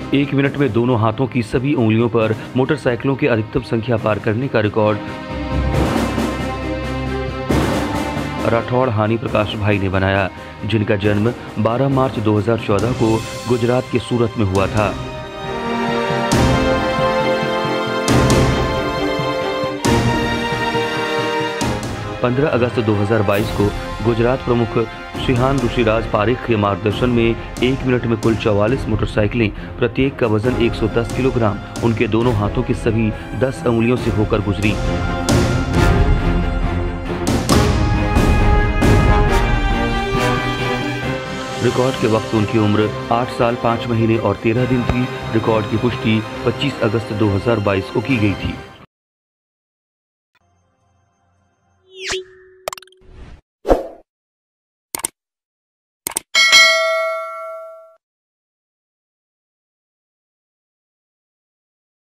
1 minute में दोनों हाथों की सभी उंगलियों पर मोटरसाइकिलों की अधिकतम संख्या पार करने का रिकॉर्ड राठौड़ हानि प्रकाश भाई ने बनाया, जिनका जन्म 12 मार्च 2014 को गुजरात के सूरत में हुआ था। पंद्रह अगस्त 2022 को गुजरात प्रमुख शिहान ऋषिराज पारिक के मार्गदर्शन में 1 मिनट में कुल 44 मोटरसाइकिलें, प्रत्येक का वजन 110 किलोग्राम, उनके दोनों हाथों की सभी 10 उंगलियों से होकर गुजरी। रिकॉर्ड के वक्त उनकी उम्र 8 साल 5 महीने और 13 दिन थी। रिकॉर्ड की पुष्टि 25 अगस्त 2022 को की गई थी।